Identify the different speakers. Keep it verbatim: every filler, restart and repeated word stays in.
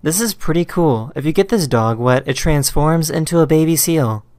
Speaker 1: This is pretty cool. If you get this dog wet, it transforms into a baby seal.